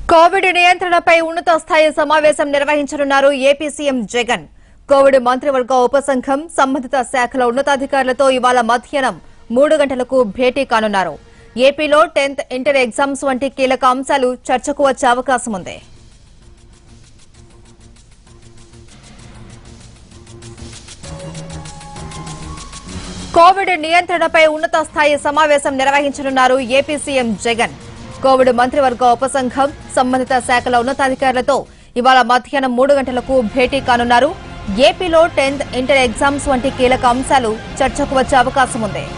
Covid నియంత్రణపై ఉన్నత స్థాయి సమావేశం నిర్వహించనున్నారు ఏపీ సీఎం జగన్. కోవిడ్ మంత్రివర్గ ఉపసంఘం సంబంధిత శాఖల ఉన్నతాధికారులతో ఇవాళ మధ్యాహ్నం 3 గంటలకు భేటీ కానున్నారు. ఏపీలో 10th ఇంటర్ ఎగ్జామ్స్ వంటి కీలక అంశాలు చర్చకు వచ్చే అవకాశం ఉంది. కోవిడ్ నియంత్రణపై ఉన్నత స్థాయి సమావేశం నిర్వహించనున్నారు ఏపీ సీఎం జగన్. కోవిడ్ మంత్రివర్గ ఉపసంఘం సంబంధిత శాఖల ఉన్నతాధికారులతో ఇవాళ మధ్యాహ్నం 3 గంటలకు భేటీ కానున్నారు. ఏపీలో 10th ఇంటర్ ఎగ్జామ్స్ వంటి కీలక అంశాలు చర్చకు వచ్చే అవకాశం ఉంది.